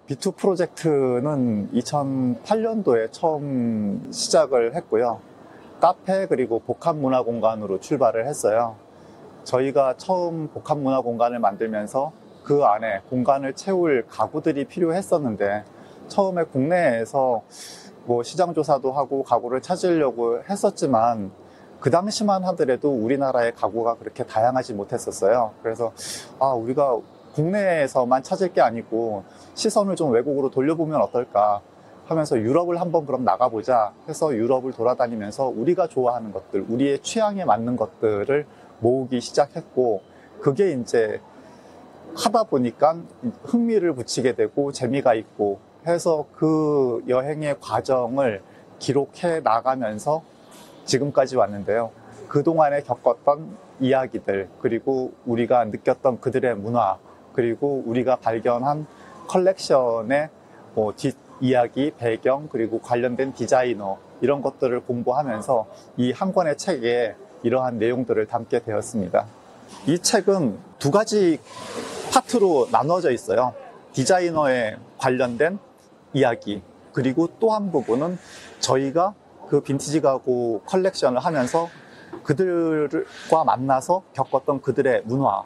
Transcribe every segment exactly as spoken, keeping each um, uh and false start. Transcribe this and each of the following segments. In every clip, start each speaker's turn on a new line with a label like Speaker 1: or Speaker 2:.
Speaker 1: 비투 프로젝트는 이천팔 년도에 처음 시작을 했고요. 카페 그리고 복합문화공간으로 출발을 했어요. 저희가 처음 복합문화공간을 만들면서 그 안에 공간을 채울 가구들이 필요했었는데, 처음에 국내에서 뭐 시장조사도 하고 가구를 찾으려고 했었지만 그 당시만 하더라도 우리나라의 가구가 그렇게 다양하지 못했었어요. 그래서 아, 우리가 국내에서만 찾을 게 아니고 시선을 좀 외국으로 돌려보면 어떨까 하면서 유럽을 한번 그럼 나가보자 해서 유럽을 돌아다니면서 우리가 좋아하는 것들, 우리의 취향에 맞는 것들을 모으기 시작했고, 그게 이제 하다 보니까 흥미를 붙이게 되고 재미가 있고 해서 그 여행의 과정을 기록해 나가면서 지금까지 왔는데요. 그동안에 겪었던 이야기들, 그리고 우리가 느꼈던 그들의 문화, 그리고 우리가 발견한 컬렉션의 뭐 뒷 이야기, 배경, 그리고 관련된 디자이너, 이런 것들을 공부하면서 이 한 권의 책에 이러한 내용들을 담게 되었습니다. 이 책은 두 가지 파트로 나눠져 있어요. 디자이너에 관련된 이야기, 그리고 또 한 부분은 저희가 그 빈티지 가구 컬렉션을 하면서 그들과 만나서 겪었던 그들의 문화.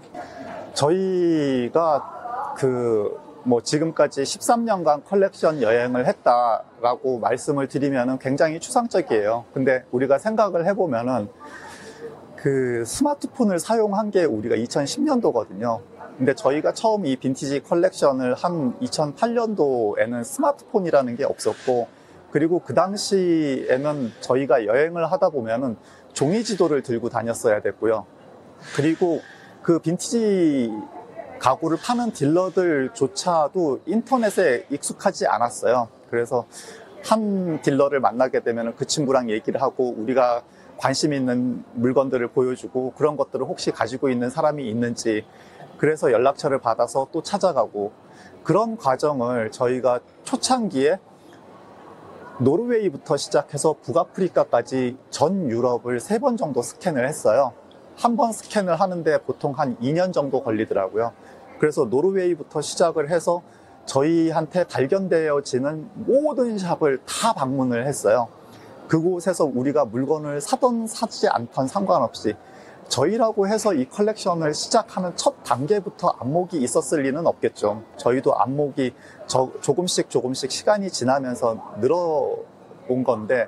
Speaker 1: 저희가 그 뭐 지금까지 십삼 년간 컬렉션 여행을 했다라고 말씀을 드리면은 굉장히 추상적이에요. 근데 우리가 생각을 해보면은 그 스마트폰을 사용한 게 우리가 이천십 년도거든요. 근데 저희가 처음 이 빈티지 컬렉션을 한 이천팔 년도에는 스마트폰이라는 게 없었고, 그리고 그 당시에는 저희가 여행을 하다 보면은 종이 지도를 들고 다녔어야 됐고요. 그리고 그 빈티지 가구를 파는 딜러들조차도 인터넷에 익숙하지 않았어요. 그래서 한 딜러를 만나게 되면 그 친구랑 얘기를 하고 우리가 관심 있는 물건들을 보여주고, 그런 것들을 혹시 가지고 있는 사람이 있는지, 그래서 연락처를 받아서 또 찾아가고, 그런 과정을 저희가 초창기에 노르웨이부터 시작해서 북아프리카까지 전 유럽을 세 번 정도 스캔을 했어요. 한 번 스캔을 하는데 보통 한 이 년 정도 걸리더라고요. 그래서 노르웨이부터 시작을 해서 저희한테 발견되어지는 모든 샵을 다 방문을 했어요. 그곳에서 우리가 물건을 사던 사지 않던 상관없이 저희라고 해서 이 컬렉션을 시작하는 첫 단계부터 안목이 있었을 리는 없겠죠. 저희도 안목이 저, 조금씩 조금씩 시간이 지나면서 늘어온 건데,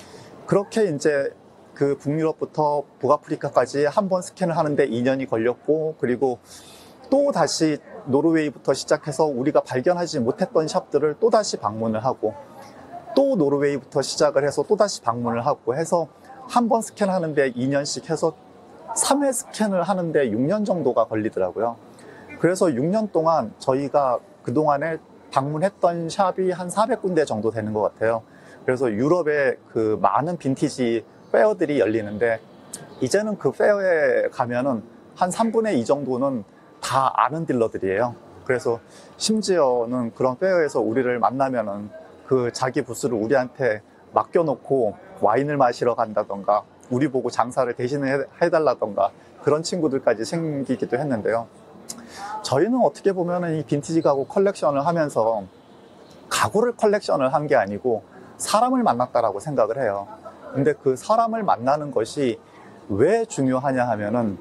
Speaker 1: 그렇게 이제 그 북유럽부터 북아프리카까지 한 번 스캔을 하는데 이 년이 걸렸고, 그리고 또 다시 노르웨이부터 시작해서 우리가 발견하지 못했던 샵들을 또 다시 방문을 하고, 또 노르웨이부터 시작을 해서 또 다시 방문을 하고 해서 한 번 스캔하는데 이 년씩 해서 삼 회 스캔을 하는데 육 년 정도가 걸리더라고요. 그래서 육 년 동안 저희가 그동안에 방문했던 샵이 한 사백 군데 정도 되는 것 같아요. 그래서 유럽에 그 많은 빈티지 페어들이 열리는데, 이제는 그 페어에 가면은 한 삼분의 이 정도는 다 아는 딜러들이에요. 그래서 심지어는 그런 페어에서 우리를 만나면은 그 자기 부스를 우리한테 맡겨놓고 와인을 마시러 간다던가, 우리 보고 장사를 대신해 해달라던가, 그런 친구들까지 생기기도 했는데요. 저희는 어떻게 보면 이 빈티지 가구 컬렉션을 하면서 가구를 컬렉션을 한 게 아니고 사람을 만났다라고 생각을 해요. 근데 그 사람을 만나는 것이 왜 중요하냐 하면은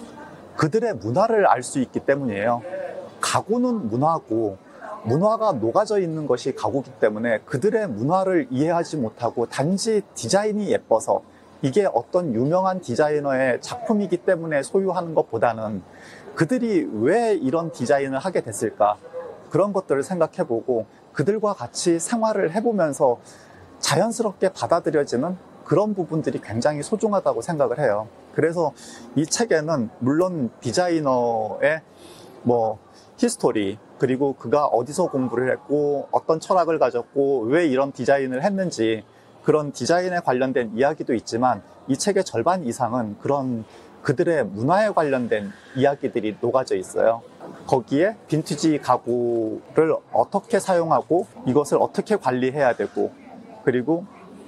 Speaker 1: 그들의 문화를 알 수 있기 때문이에요. 가구는 문화고, 문화가 녹아져 있는 것이 가구이기 때문에 그들의 문화를 이해하지 못하고 단지 디자인이 예뻐서 이게 어떤 유명한 디자이너의 작품이기 때문에 소유하는 것보다는 그들이 왜 이런 디자인을 하게 됐을까, 그런 것들을 생각해보고 그들과 같이 생활을 해보면서 자연스럽게 받아들여지는 그런 부분들이 굉장히 소중하다고 생각을 해요. 그래서 이 책에는 물론 디자이너의 뭐 히스토리, 그리고 그가 어디서 공부를 했고 어떤 철학을 가졌고 왜 이런 디자인을 했는지, 그런 디자인에 관련된 이야기도 있지만 이 책의 절반 이상은 그런 그들의 문화에 관련된 이야기들이 녹아져 있어요. 거기에 빈티지 가구를 어떻게 사용하고 이것을 어떻게 관리해야 되고, 그리고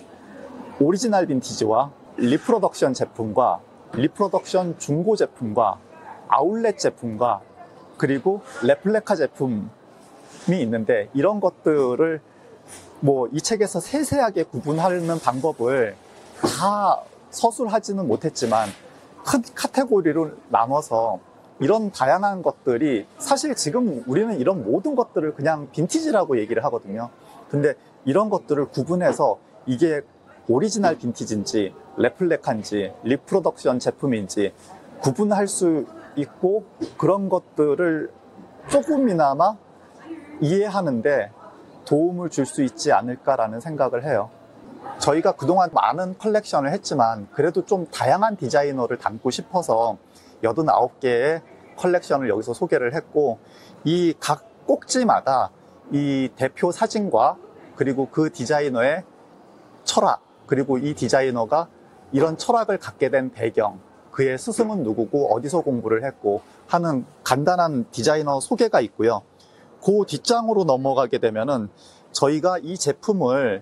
Speaker 1: 오리지널 빈티지와 리프로덕션 제품과 리프로덕션 중고 제품과 아울렛 제품과 그리고 레플레카 제품, 있는데 이런 것들을 뭐 이 책에서 세세하게 구분하는 방법을 다 서술하지는 못했지만 큰 카테고리로 나눠서 이런 다양한 것들이 사실 지금 우리는 이런 모든 것들을 그냥 빈티지라고 얘기를 하거든요. 근데 이런 것들을 구분해서 이게 오리지널 빈티지인지 레플리카인지 리프로덕션 제품인지 구분할 수 있고 그런 것들을 조금이나마 이해하는데 도움을 줄 수 있지 않을까라는 생각을 해요. 저희가 그동안 많은 컬렉션을 했지만 그래도 좀 다양한 디자이너를 담고 싶어서 여든아홉 개의 컬렉션을 여기서 소개를 했고 이 각 꼭지마다 이 대표 사진과 그리고 그 디자이너의 철학 그리고 이 디자이너가 이런 철학을 갖게 된 배경 그의 스승은 누구고 어디서 공부를 했고 하는 간단한 디자이너 소개가 있고요. 그 뒷장으로 넘어가게 되면은 저희가 이 제품을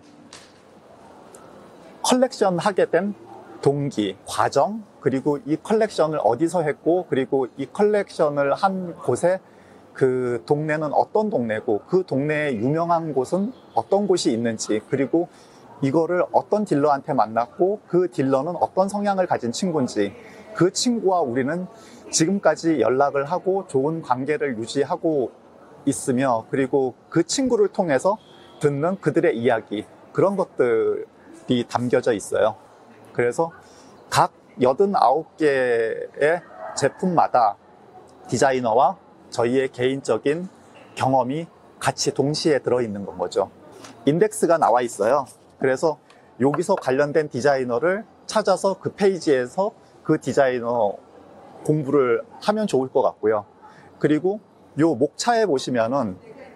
Speaker 1: 컬렉션 하게 된 동기, 과정, 그리고 이 컬렉션을 어디서 했고 그리고 이 컬렉션을 한 곳에 그 동네는 어떤 동네고 그 동네에 유명한 곳은 어떤 곳이 있는지 그리고 이거를 어떤 딜러한테 만났고 그 딜러는 어떤 성향을 가진 친구인지 그 친구와 우리는 지금까지 연락을 하고 좋은 관계를 유지하고 있으며 그리고 그 친구를 통해서 듣는 그들의 이야기 그런 것들이 담겨져 있어요. 그래서 각 여든아홉 개의 제품마다 디자이너와 저희의 개인적인 경험이 같이 동시에 들어있는 건 거죠. 인덱스가 나와 있어요. 그래서 여기서 관련된 디자이너를 찾아서 그 페이지에서 그 디자이너 공부를 하면 좋을 것 같고요. 그리고 요 목차에 보시면은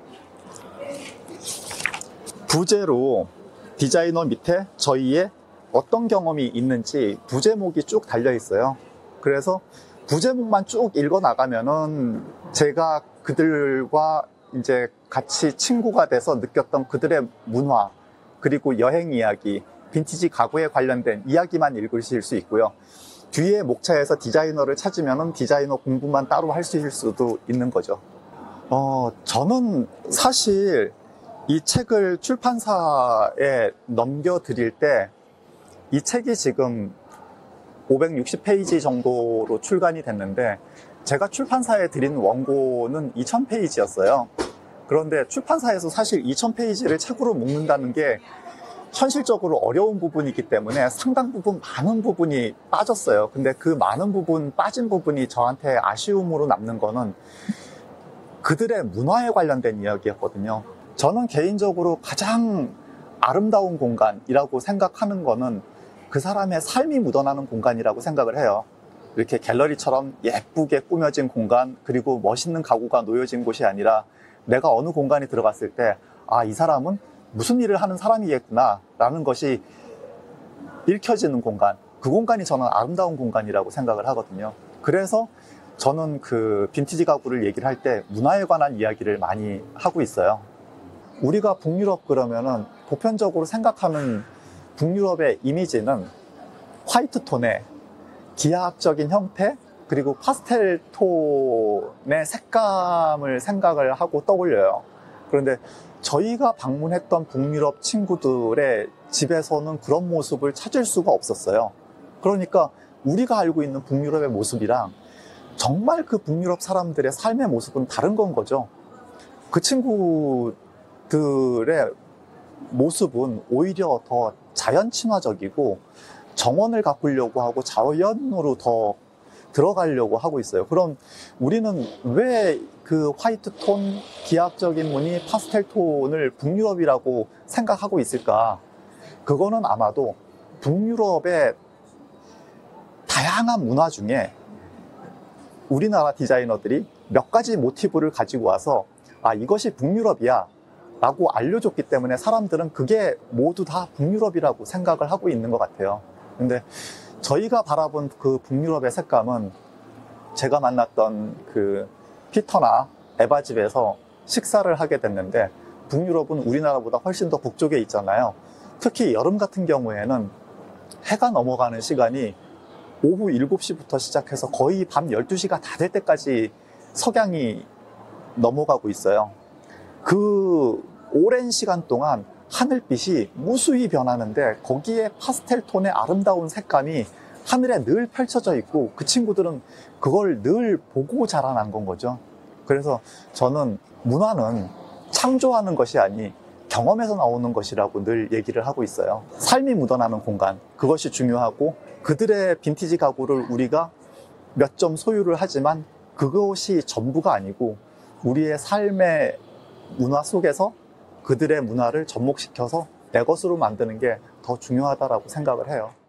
Speaker 1: 부제로 디자이너 밑에 저희의 어떤 경험이 있는지 부제목이 쭉 달려 있어요. 그래서 부제목만 쭉 읽어 나가면은 제가 그들과 이제 같이 친구가 돼서 느꼈던 그들의 문화 그리고 여행 이야기, 빈티지 가구에 관련된 이야기만 읽으실 수 있고요. 뒤에 목차에서 디자이너를 찾으면은 디자이너 공부만 따로 할 수 있을 수도 있는 거죠. 어, 저는 사실 이 책을 출판사에 넘겨드릴 때 이 책이 지금 오백육십 페이지 정도로 출간이 됐는데 제가 출판사에 드린 원고는 이천 페이지였어요. 그런데 출판사에서 사실 이천 페이지를 책으로 묶는다는 게 현실적으로 어려운 부분이기 때문에 상당 부분 많은 부분이 빠졌어요. 근데 그 많은 부분 빠진 부분이 저한테 아쉬움으로 남는 거는 그들의 문화에 관련된 이야기였거든요. 저는 개인적으로 가장 아름다운 공간이라고 생각하는 거는 그 사람의 삶이 묻어나는 공간이라고 생각을 해요. 이렇게 갤러리처럼 예쁘게 꾸며진 공간 그리고 멋있는 가구가 놓여진 곳이 아니라 내가 어느 공간에 들어갔을 때 아, 이 사람은 무슨 일을 하는 사람이겠구나 라는 것이 읽혀지는 공간, 그 공간이 저는 아름다운 공간이라고 생각을 하거든요. 그래서 저는 그 빈티지 가구를 얘기를 할 때 문화에 관한 이야기를 많이 하고 있어요. 우리가 북유럽 그러면은 보편적으로 생각하는 북유럽의 이미지는 화이트 톤의 기하학적인 형태 그리고 파스텔 톤의 색감을 생각을 하고 떠올려요. 그런데 저희가 방문했던 북유럽 친구들의 집에서는 그런 모습을 찾을 수가 없었어요. 그러니까 우리가 알고 있는 북유럽의 모습이랑 정말 그 북유럽 사람들의 삶의 모습은 다른 건 거죠. 그 친구들의 모습은 오히려 더 자연 친화적이고 정원을 가꾸려고 하고 자연으로 더 들어가려고 하고 있어요. 그럼 우리는 왜 그 화이트 톤, 기하학적인 무늬, 파스텔 톤을 북유럽이라고 생각하고 있을까? 그거는 아마도 북유럽의 다양한 문화 중에 우리나라 디자이너들이 몇 가지 모티브를 가지고 와서 아, 이것이 북유럽이야 라고 알려줬기 때문에 사람들은 그게 모두 다 북유럽이라고 생각을 하고 있는 것 같아요. 근데 저희가 바라본 그 북유럽의 색감은 제가 만났던 그 피터나 에바 집에서 식사를 하게 됐는데 북유럽은 우리나라보다 훨씬 더 북쪽에 있잖아요. 특히 여름 같은 경우에는 해가 넘어가는 시간이 오후 일곱 시부터 시작해서 거의 밤 열두 시가 다 될 때까지 석양이 넘어가고 있어요. 그 오랜 시간 동안 하늘빛이 무수히 변하는데 거기에 파스텔 톤의 아름다운 색감이 하늘에 늘 펼쳐져 있고 그 친구들은 그걸 늘 보고 자라난 건 거죠. 그래서 저는 문화는 창조하는 것이 아니 경험에서 나오는 것이라고 늘 얘기를 하고 있어요. 삶이 묻어나는 공간, 그것이 중요하고 그들의 빈티지 가구를 우리가 몇 점 소유를 하지만 그것이 전부가 아니고 우리의 삶의 문화 속에서 그들의 문화를 접목시켜서 내 것으로 만드는 게 더 중요하다고 생각을 해요.